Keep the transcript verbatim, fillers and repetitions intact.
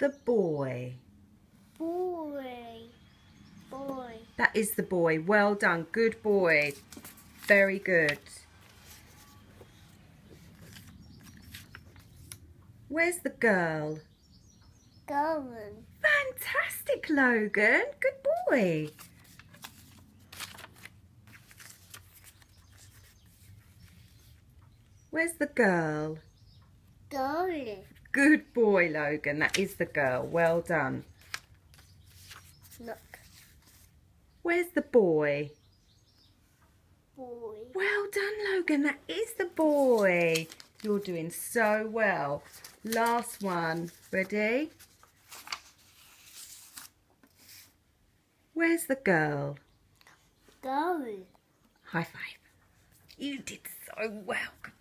the boy? Boy. Boy. That is the boy. Well done. Good boy. Very good. Where's the girl? Going. Fantastic, Logan. Good boy. Where's the girl? Going. Good boy, Logan. That is the girl. Well done. Look. Where's the boy? Boy. Well done, Logan. That is the boy. You're doing so well. Last one. Ready? Where's the girl? Going. High five. You did so well. Good